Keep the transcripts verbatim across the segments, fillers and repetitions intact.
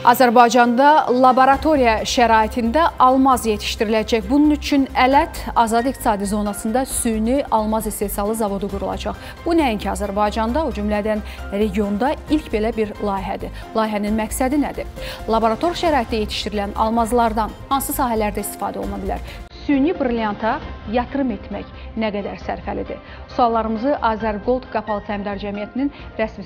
Azərbaycanda laboratoriya şəraitində almaz yetişdiriləcək. Bunun üçün Ələt Azad İqtisadi Zonasında süni almaz istehsalı zavodu qurulacaq. Bu nəinki Azərbaycanda, o cümlədən regionda ilk belə bir layihədir. Layihənin məqsədi nədir? Laborator şəraitdə yetişdirilən almazlardan hansı sahələrdə istifadə oluna bilər? Süni brilyanta yatırım etmək nə qədər sərfəlidir? Suallarımızı Azərgold Qapalı Səhmdar Cəmiyyətinin rəsmi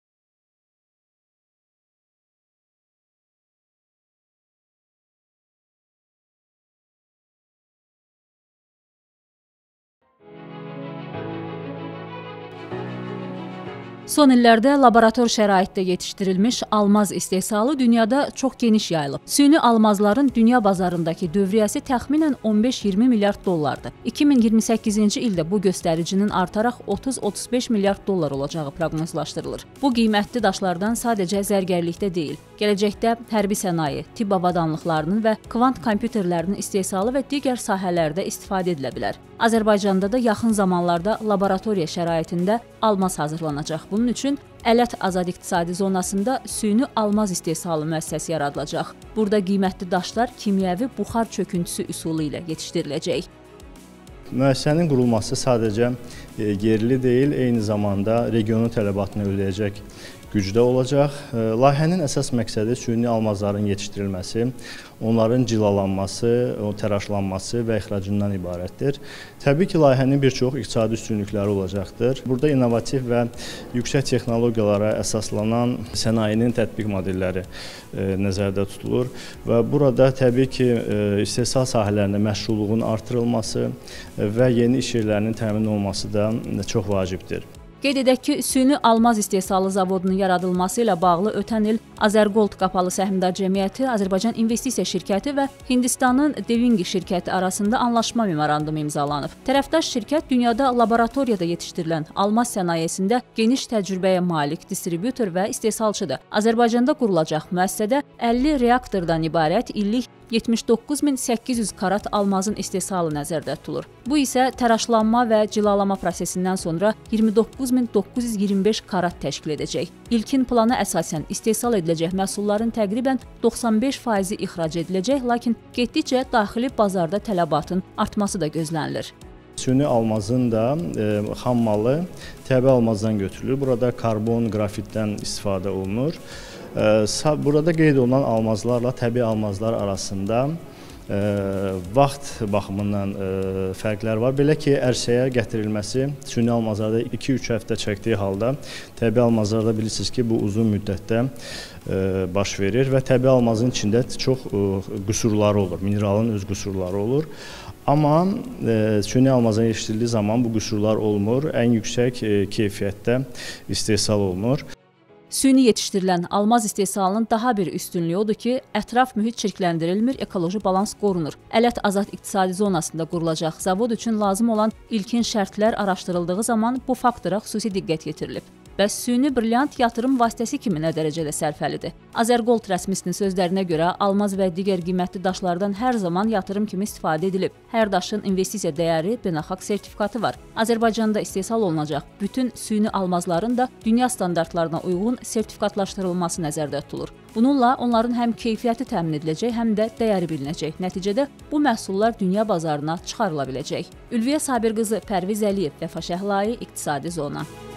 Son illərdə laborator şəraitdə yetişdirilmiş almaz istehsalı dünyada çox geniş yayılıb. Süni almazların dünya bazarındakı dövriyyəsi təxminən on beş iyirmi milyard dollardır. iki min iyirmi səkkizinci ildə bu göstəricinin artaraq otuz otuz beş milyard dollar olacağı proqnozlaşdırılır. Bu qiymətli daşlardan sadəcə zərgərlikdə deyil, gələcəkdə hərbi sənaye, tibb avadanlıqlarının və kvant kompüterlərinin istehsalı və digər sahələrdə istifadə edilə bilər. Azərbaycanda da yaxın zamanlarda laboratoriya şəraitində almaz hazırlanacaq. Bunun üçün Ələt Azad İqtisadi Zonasında süni almaz istehsalı müəssisəsi yaradılacaq. Burada qiymətli daşlar kimyəvi buxar çöküntüsü üsulu ilə yetişdiriləcək. Müəssisənin qurulması sadəcə yerli deyil, eyni zamanda regionun tələbatını ödəyəcək gücdə olacaq. Layihənin əsas məqsədi süni almazların yetişdirilməsi, onların cilalanması, təraşlanması və ixracından ibarətdir. Təbii ki, layihənin bir çox iqtisadi üstünlükləri olacaqdır. Burada innovativ və yüksək texnologiyalara əsaslanan sənayenin tətbiq modelləri nəzərdə tutulur və burada təbii ki, istehsal sahələrində məşğulluğun artırılması və yeni iş yerlərinin təmin olunması da çox vacibdir. Qeyd edək ki, süni almaz istehsalı zavodunun yaradılması ilə bağlı ötən il Azərgold Qapalı Səhmdar Cəmiyyəti, Azərbaycan İnvestisiya Şirkəti və Hindistanın Devingi şirkəti arasında anlaşma memorandumu imzalanıb. Tərəfdaş şirkət dünyada laboratoriyada yetişdirilən almaz sənayesində geniş təcrübəyə malik distributor və istehsalçıdır. Azərbaycanda qurulacaq müəssisədə əlli reaktordan ibarət illik yetmiş doqquz min səkkiz yüz karat almazın istehsalı nəzərdə tutulur. Bu isə təraşlanma və cilalama prosesindən sonra iyirmi doqquz min doqquz yüz iyirmi beş karat təşkil edəcək. İlkin plana əsasən istehsal ediləcək məhsulların təqribən doxsan beş faizi ixrac ediləcək, lakin getdikcə daxili bazarda tələbatın artması da gözlənilir. Süni almazın da e, xam malı təbii almazdan götürülür. Burada karbon, qrafitdən istifadə olunur. Burada qeyd olunan almazlarla təbii almazlar arasında e, vaxt baxımından e, fərqlər var. Belə ki, ərsəyə gətirilməsi süni almazlarda iki üç həftə çəkdiyi halda təbii almazlarda bilirsiniz ki, bu uzun müddətdə e, baş verir və təbii almazın içində çox e, qüsurları olur, mineralın öz qüsurları olur. Amma e, süni almaza yetişdirildiyi zaman bu qüsurlar olmur, ən yüksək e, keyfiyyətdə istehsal olunur. Süni yetişdirilən almaz istehsalının daha bir üstünlüyü odur ki, ətraf mühit çirkləndirilmir, ekoloji balans qorunur. Ələt Azad İqtisadi Zonasında qurulacaq zavod üçün lazım olan ilkin şərtlər araşdırıldığı zaman bu faktora xüsusi diqqət yetirilib. Bəs süni brilyant yatırım vasitəsi kimi nə dərəcədə sərfəlidir? Azərgold rəsmisinin sözlərinə görə almaz və digər qiymətli daşlardan hər zaman yatırım kimi istifadə edilib. Hər daşın investisiya dəyəri, beynəlxalq sertifikatı var. Azərbaycanda istehsal olunacaq bütün süni almazların da dünya standartlarına uyğun sertifikatlaşdırılması nəzərdə tutulur. Bununla onların həm keyfiyyəti təmin ediləcək, həm də dəyəri bilinəcək. Nəticədə bu məhsullar dünya bazarına çıxarıla biləcək. Ülviyə Sabir qızı, Pərviz Əliyev, Vəfa Şəhlai, İqtisadi Zona.